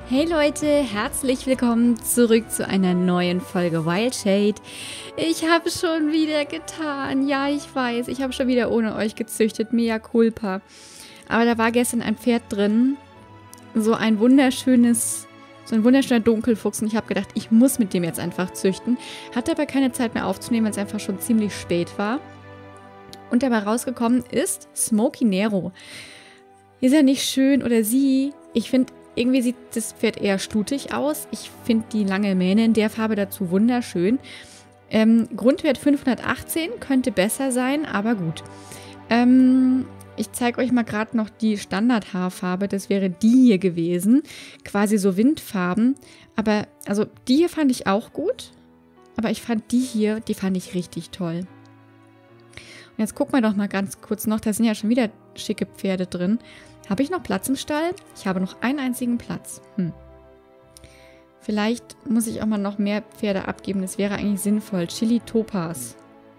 Hey Leute, herzlich willkommen zurück zu einer neuen Folge Wild Shade. Ich habe schon wieder getan. Ja, ich weiß, ich habe schon wieder ohne euch gezüchtet. Mea culpa. Aber da war gestern ein Pferd drin. So ein wunderschöner Dunkelfuchs. Und ich habe gedacht, ich muss mit dem jetzt einfach züchten. Hatte aber keine Zeit mehr aufzunehmen, weil es einfach schon ziemlich spät war. Und dabei rausgekommen ist Smoky Nero. Ist er nicht schön oder sie? Ich finde, irgendwie sieht das Pferd eher stutig aus. Ich finde die lange Mähne in der Farbe dazu wunderschön. Grundwert 518, könnte besser sein, aber gut. Ich zeige euch mal gerade noch die Standardhaarfarbe. Das wäre die hier gewesen. Quasi so Windfarben. Aber, also die hier fand ich auch gut. Aber ich fand die hier, die fand ich richtig toll. Und jetzt gucken wir doch mal ganz kurz noch. Da sind ja schon wieder schicke Pferde drin. Habe ich noch Platz im Stall? Ich habe noch einen einzigen Platz. Vielleicht muss ich auch mal noch mehr Pferde abgeben. Das wäre eigentlich sinnvoll. Chili Topaz.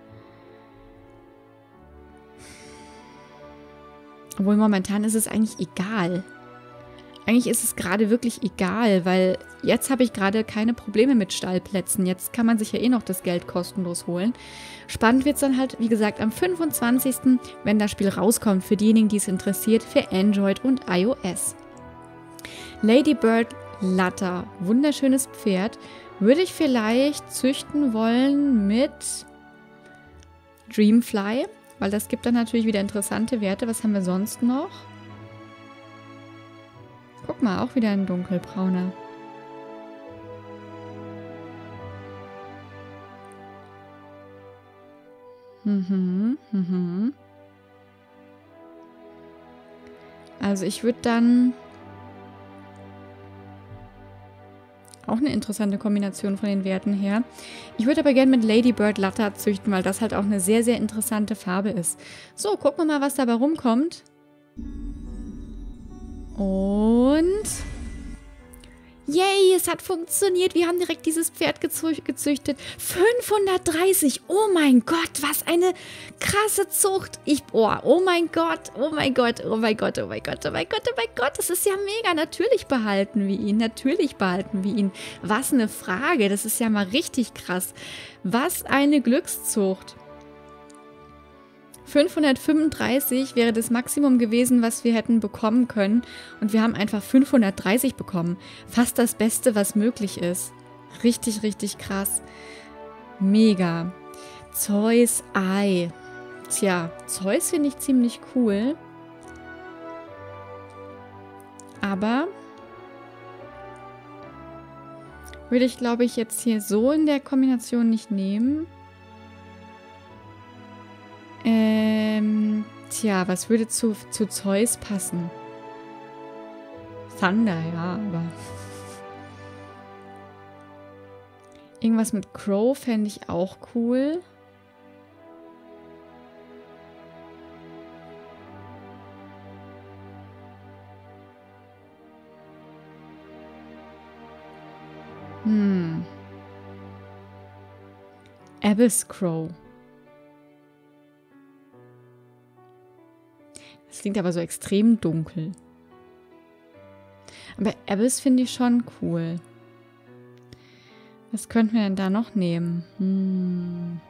Obwohl momentan ist es eigentlich egal. Eigentlich ist es gerade wirklich egal, weil jetzt habe ich gerade keine Probleme mit Stallplätzen. Jetzt kann man sich ja eh noch das Geld kostenlos holen. Spannend wird es dann halt, wie gesagt, am 25., wenn das Spiel rauskommt, für diejenigen, die es interessiert, für Android und iOS. Ladybird Latter, wunderschönes Pferd. Würde ich vielleicht züchten wollen mit Dreamfly, weil das gibt dann natürlich wieder interessante Werte. Was haben wir sonst noch? Guck mal, auch wieder ein dunkelbrauner. Also ich würde dann auch eine interessante Kombination von den Werten her. Ich würde aber gerne mit Ladybird Latter züchten, weil das halt auch eine sehr, sehr interessante Farbe ist. So, gucken wir mal, was dabei rumkommt. Und yay, es hat funktioniert. Wir haben direkt dieses Pferd gezüchtet. 530. Oh mein Gott, was eine krasse Zucht. Oh mein Gott, oh mein Gott, oh mein Gott, oh mein Gott, oh mein Gott, oh mein Gott. Das ist ja mega. Natürlich behalten wir ihn. Natürlich behalten wir ihn. Was eine Frage. Das ist ja mal richtig krass. Was eine Glückszucht. 535 wäre das Maximum gewesen, was wir hätten bekommen können. Und wir haben einfach 530 bekommen. Fast das Beste, was möglich ist. Richtig, richtig krass. Mega. Zeus Ei. Tja, Zeus finde ich ziemlich cool. Aber würde ich, glaube ich, jetzt hier so in der Kombination nicht nehmen. Tja, was würde zu Zeus passen? Thunder, ja, aber irgendwas mit Crow fände ich auch cool. Abyss Crow. Das klingt aber so extrem dunkel. Aber Abyss finde ich schon cool. Was könnten wir denn da noch nehmen?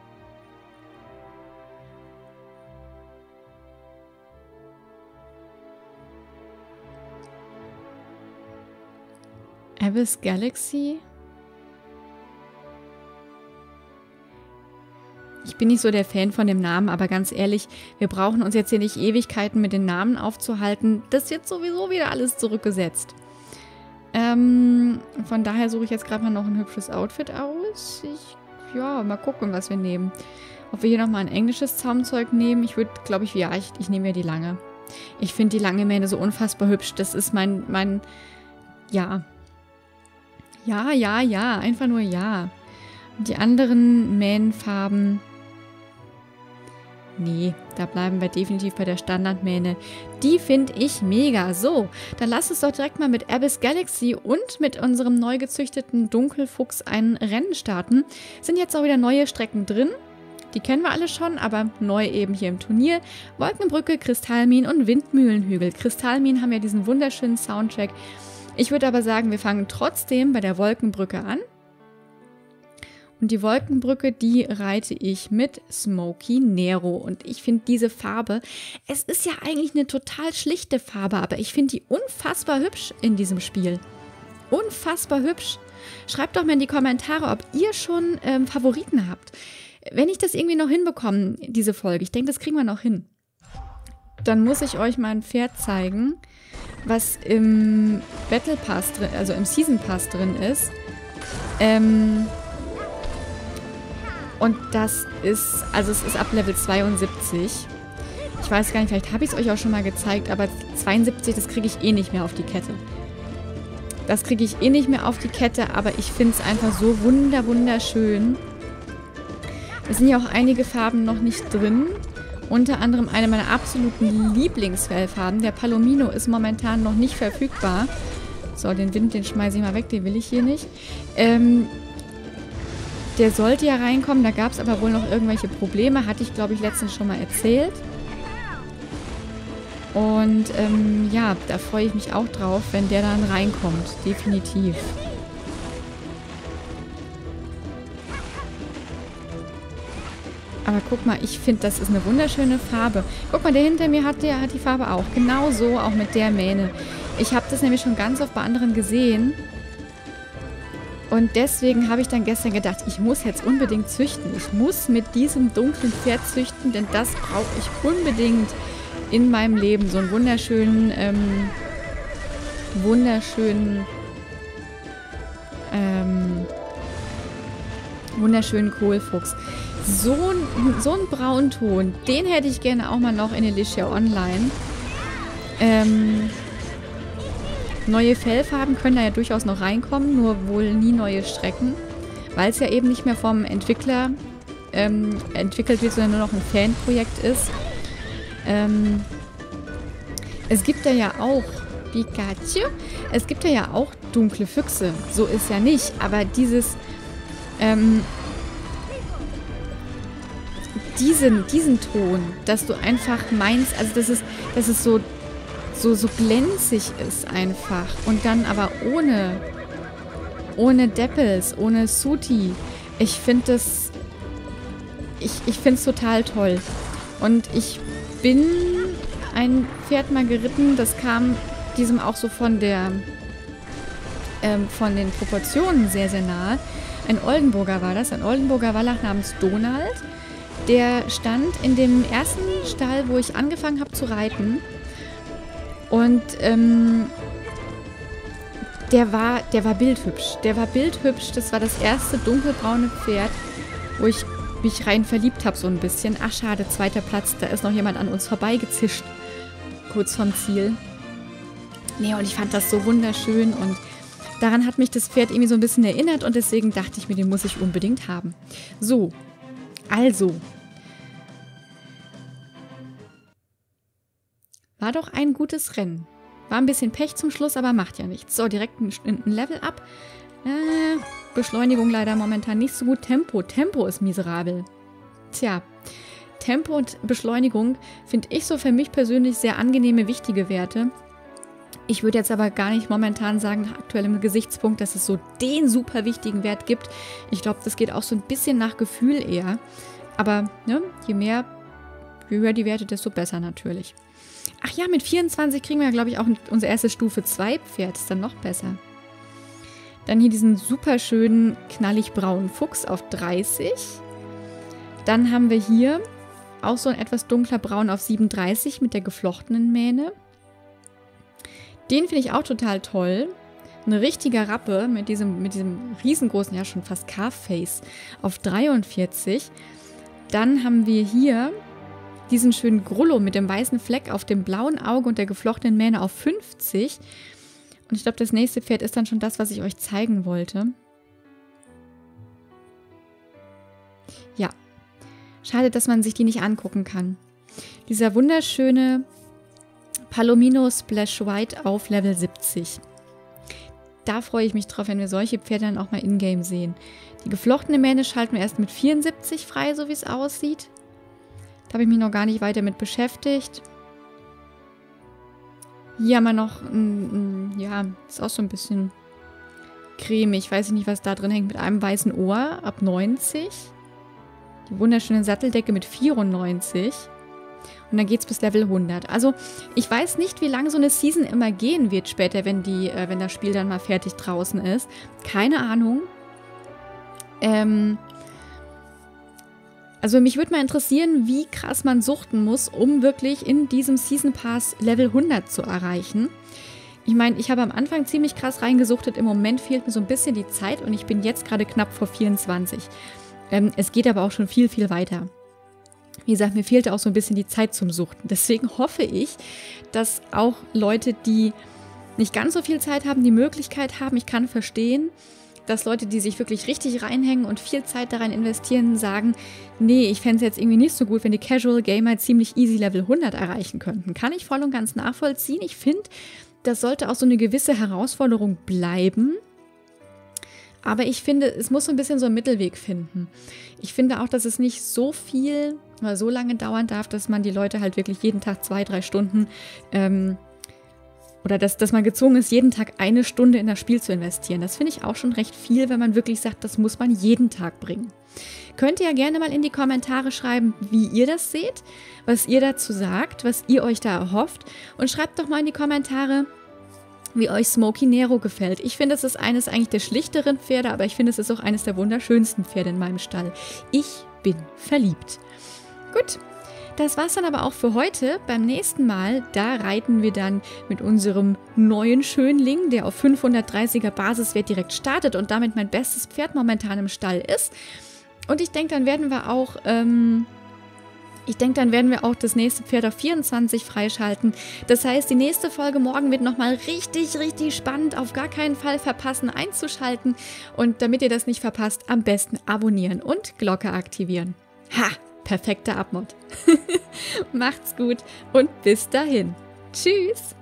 Abyss Galaxy? Ich bin nicht so der Fan von dem Namen, aber ganz ehrlich, wir brauchen uns jetzt hier nicht Ewigkeiten mit den Namen aufzuhalten. Das wird sowieso wieder alles zurückgesetzt. Von daher suche ich jetzt gerade mal noch ein hübsches Outfit aus. Ja, mal gucken, was wir nehmen. Ob wir hier nochmal ein englisches Zaumzeug nehmen. Ich würde, glaube ich, ja, ich nehme ja die lange. Ich finde die lange Mähne so unfassbar hübsch. Das ist mein, ja. Ja, einfach nur ja. Und die anderen Mähnenfarben, nee, da bleiben wir definitiv bei der Standardmähne. Die finde ich mega. So, dann lass uns doch direkt mal mit Abyss Galaxy und mit unserem neu gezüchteten Dunkelfuchs ein Rennen starten. Sind jetzt auch wieder neue Strecken drin. Die kennen wir alle schon, aber neu eben hier im Turnier. Wolkenbrücke, Kristallminen und Windmühlenhügel. Kristallminen haben ja diesen wunderschönen Soundtrack. Ich würde aber sagen, wir fangen trotzdem bei der Wolkenbrücke an. Und die Wolkenbrücke, die reite ich mit Smoky Nero. Und ich finde diese Farbe, es ist ja eigentlich eine total schlichte Farbe, aber ich finde die unfassbar hübsch in diesem Spiel. Unfassbar hübsch. Schreibt doch mal in die Kommentare, ob ihr schon Favoriten habt. Wenn ich das irgendwie noch hinbekomme, diese Folge, ich denke, das kriegen wir noch hin, dann muss ich euch mal ein Pferd zeigen, was im Battle Pass drin, also im Season Pass drin ist. Und das ist, also es ist ab Level 72. Ich weiß gar nicht, vielleicht habe ich es euch auch schon mal gezeigt, aber 72, das kriege ich eh nicht mehr auf die Kette. Das kriege ich eh nicht mehr auf die Kette, aber ich finde es einfach so wunderschön. Es sind ja auch einige Farben noch nicht drin. Unter anderem eine meiner absoluten Lieblingsfellfarben. Der Palomino ist momentan noch nicht verfügbar. So, den Wind, den schmeiße ich mal weg, den will ich hier nicht. Der sollte ja reinkommen, da gab es aber wohl noch irgendwelche Probleme. Hatte ich, glaube ich, letztens schon mal erzählt. Und ja, da freue ich mich auch drauf, wenn der dann reinkommt. Definitiv. Aber guck mal, ich finde, das ist eine wunderschöne Farbe. Guck mal, der hinter mir hat die Farbe auch. Genau so, auch mit der Mähne. Ich habe das nämlich schon ganz oft bei anderen gesehen. Und deswegen habe ich dann gestern gedacht, ich muss jetzt unbedingt züchten. Ich muss mit diesem dunklen Pferd züchten, denn das brauche ich unbedingt in meinem Leben. So einen wunderschönen Kohlfuchs. So ein Braunton, den hätte ich gerne auch mal noch in Alicia Online. Neue Fellfarben können da ja durchaus noch reinkommen, nur wohl nie neue Strecken, weil es ja eben nicht mehr vom Entwickler entwickelt wird, sondern nur noch ein Fanprojekt ist. Es gibt da ja auch Pikachu, es gibt da ja auch dunkle Füchse, so ist ja nicht, aber diesen Ton, dass du einfach meinst, also dass es so glänzig ist einfach. Und dann aber ohne Deppels, ohne Suti. Ich finde das, ich finde es total toll. Und ich bin ein Pferd mal geritten, das kam diesem auch so von den Proportionen sehr, sehr nahe. Ein Oldenburger war das, ein Oldenburger Wallach namens Donald. Der stand in dem ersten Stall, wo ich angefangen habe zu reiten. Und der war bildhübsch. Der war bildhübsch. Das war das erste dunkelbraune Pferd, wo ich mich rein verliebt habe so ein bisschen. Ach schade, 2. Platz. Da ist noch jemand an uns vorbeigezischt. Kurz vom Ziel. Nee, und ich fand das so wunderschön. Und daran hat mich das Pferd irgendwie so ein bisschen erinnert. Und deswegen dachte ich mir, den muss ich unbedingt haben. So, also. War doch ein gutes Rennen. War ein bisschen Pech zum Schluss, aber macht ja nichts. So, direkt ein Level up. Beschleunigung leider momentan nicht so gut. Tempo ist miserabel. Tja, Tempo und Beschleunigung finde ich so für mich persönlich sehr angenehme, wichtige Werte. Ich würde jetzt aber gar nicht momentan sagen, nach aktuellem Gesichtspunkt, dass es so den super wichtigen Wert gibt. Ich glaube, das geht auch so ein bisschen nach Gefühl eher. Aber ne, je höher die Werte, desto besser natürlich. Ach ja, mit 24 kriegen wir ja, glaube ich, auch unser erstes Stufe 2 Pferd. Ist dann noch besser. Dann hier diesen super schönen knallig braunen Fuchs auf 30. Dann haben wir hier auch so ein etwas dunkler Braun auf 37 mit der geflochtenen Mähne. Den finde ich auch total toll. Ein richtiger Rappe mit diesem riesengroßen, ja schon fast Calf-Face auf 43. Dann haben wir hier diesen schönen Grullo mit dem weißen Fleck auf dem blauen Auge und der geflochtenen Mähne auf 50. Und ich glaube, das nächste Pferd ist dann schon das, was ich euch zeigen wollte. Ja. Schade, dass man sich die nicht angucken kann. Dieser wunderschöne Palomino Splash White auf Level 70. Da freue ich mich drauf, wenn wir solche Pferde dann auch mal in-game sehen. Die geflochtene Mähne schalten wir erst mit 74 frei, so wie es aussieht. Da habe ich mich noch gar nicht weiter mit beschäftigt. Hier haben wir noch, ja, ist auch so ein bisschen cremig. Weiß ich nicht, was da drin hängt. Mit einem weißen Ohr ab 90. Die wunderschöne Satteldecke mit 94. Und dann geht es bis Level 100. Also ich weiß nicht, wie lange so eine Season immer gehen wird später, wenn das Spiel dann mal fertig draußen ist. Keine Ahnung. Also mich würde mal interessieren, wie krass man suchten muss, um wirklich in diesem Season Pass Level 100 zu erreichen. Ich meine, ich habe am Anfang ziemlich krass reingesuchtet. Im Moment fehlt mir so ein bisschen die Zeit und ich bin jetzt gerade knapp vor 24. Es geht aber auch schon viel, viel weiter. Wie gesagt, mir fehlte auch so ein bisschen die Zeit zum Suchten. Deswegen hoffe ich, dass auch Leute, die nicht ganz so viel Zeit haben, die Möglichkeit haben. Ich kann verstehen, dass Leute, die sich wirklich richtig reinhängen und viel Zeit daran investieren, sagen, nee, ich fände es jetzt irgendwie nicht so gut, wenn die Casual Gamer ziemlich easy Level 100 erreichen könnten. Kann ich voll und ganz nachvollziehen. Ich finde, das sollte auch so eine gewisse Herausforderung bleiben. Aber ich finde, es muss so ein bisschen so einen Mittelweg finden. Ich finde auch, dass es nicht so viel oder so lange dauern darf, dass man die Leute halt wirklich jeden Tag 2-3 Stunden oder dass man gezwungen ist, jeden Tag 1 Stunde in das Spiel zu investieren. Das finde ich auch schon recht viel, wenn man wirklich sagt, das muss man jeden Tag bringen. Könnt ihr ja gerne mal in die Kommentare schreiben, wie ihr das seht, was ihr dazu sagt, was ihr euch da erhofft. Und schreibt doch mal in die Kommentare, wie euch Smoky Nero gefällt. Ich finde, es ist eines eigentlich der schlichteren Pferde, aber ich finde, es ist auch eines der wunderschönsten Pferde in meinem Stall. Ich bin verliebt. Gut, das war's dann aber auch für heute. Beim nächsten Mal, da reiten wir dann mit unserem neuen Schönling, der auf 530er Basiswert direkt startet und damit mein bestes Pferd momentan im Stall ist. Und ich denke, dann werden wir auch das nächste Pferd auf 24 freischalten. Das heißt, die nächste Folge morgen wird nochmal richtig, richtig spannend. Auf gar keinen Fall verpassen, einzuschalten. Und damit ihr das nicht verpasst, am besten abonnieren und Glocke aktivieren. Ha! Perfekter Abmod. Macht's gut und bis dahin. Tschüss!